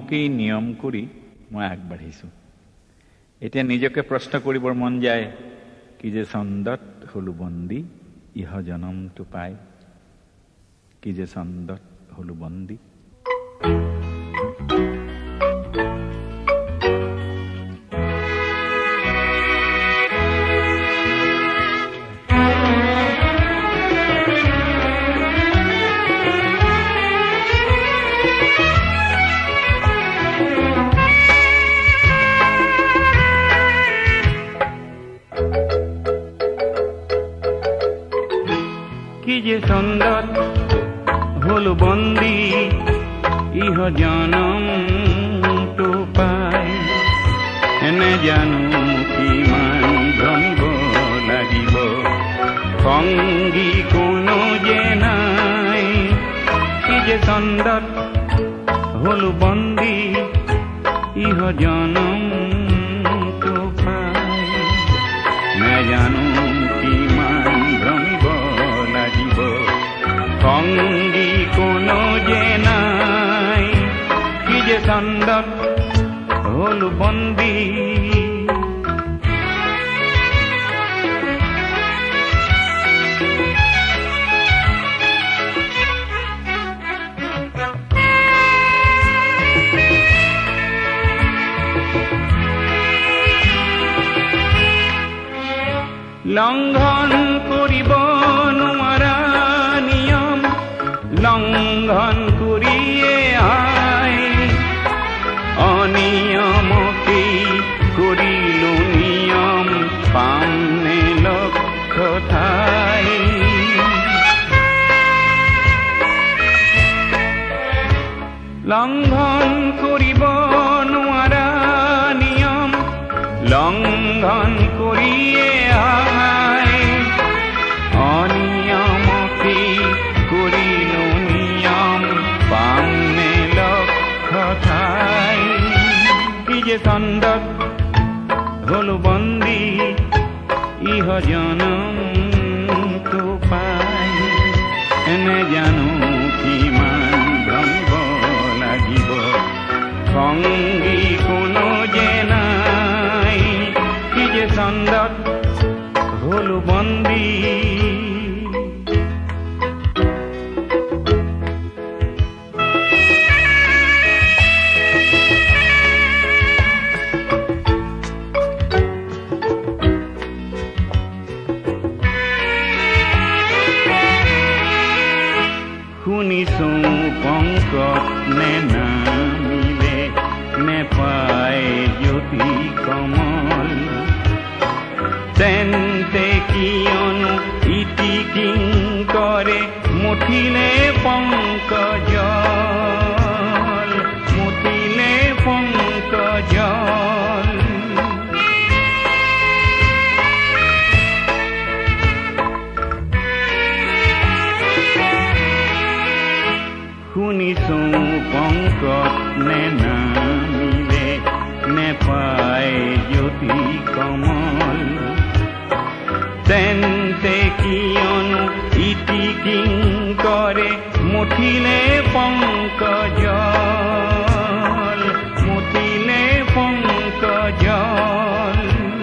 নিয়মকেই নিয়ম কৰি মই আগবাঢ়িছোঁ। এতিয়া নিজকে প্ৰশ্ন কৰিবৰ মন যায়, কি যে ছন্দত হলো বন্দী ইহ জনমটো পাই, কি যে ছন্দত হলো বন্দী। কি যে ছন্দত হলো বন্দী ইহ জনমটো পাই, এনে জানো কিমান ভ্ৰমিব লাগিব, সংগী কোনো যে নাই। কি যে ছন্দত হলো বন্দী ইহ জনমটো পাই, নে জানো কিমান ভ্ৰমিব লাগিব, সংগী কোনো যে নাই। কি যে ছন্দত হলো বন্দী লঙ্ঘন কৰিব নোৱাৰা নিয়ম লঙ্ঘন কৰিয়ে আই, অনিয়মকেই কৰিলো নিয়ম পামনে লক্ষ্য ঠাই। লঙ্ঘন কৰিব নোৱাৰা নিয়ম লঙ্ঘন কৰিয়ে আই, অনিয়মকেই কৰিলো নিয়ম পামনে লক্ষ্য ঠাই। কি যে ছন্দত হলো বন্দী ইহ জনমটো পাই, এনে জানো কিমান ভ্ৰমিব লাগিব, সংগী কোনো যে নাই। কি যে ছন্দত হলো বন্দী শুনিছো পংকত নে নামিলে নেপায় জ্যোতি কমল, তেন্তে কিয়নো ইতি কিংকৰে মুঠিলে পংকজল, মুঠিলে পংকজল। শুনিছো পংকত নে নামিলে নেপায় জ্যোতি কমল, তেন্তে কিয়নো ইতি কিংকৰে মুঠিলে পংকজল, মুঠিলে পংকজল।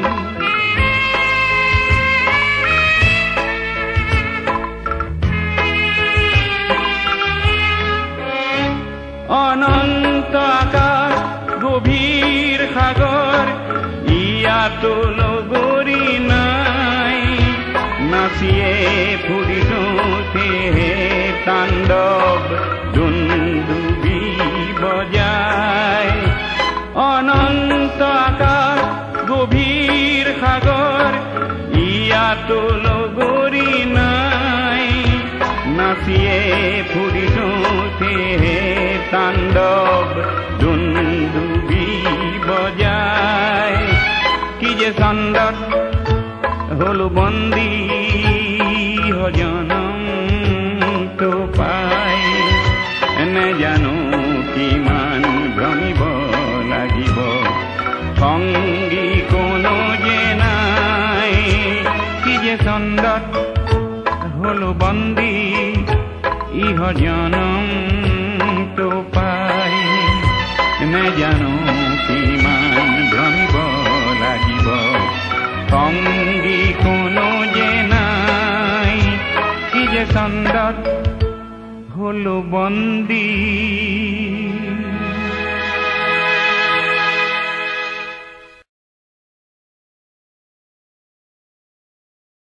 অনন্ত আকাশ গভীৰ সাগৰ ইয়াতো লগৰী নাই, নাচিয়ে ফুৰিছো সেয়ে তাণ্ডৱ দুন্দুবি বজায়। অনন্ত আকাশ গভীৰ সাগৰ ইয়াতো লগৰী নাই, নাচিয়ে ফুৰিছো সেয়ে তাণ্ডৱ দুন্দুবি বজায়। কি যে ছন্দত হলো বন্দী জনমটো পাই, নে জানো কিমান ভ্ৰমিব লাগিব, সংগী কোনো যে নাই। কি যে ছন্দত হলো বন্দী ইহ জনমটো পাই, নেজানো কিমান ভ্ৰমিব লাগিব, সংগী কোনো যে নাই, কি যে ছন্দত হলো বন্দী।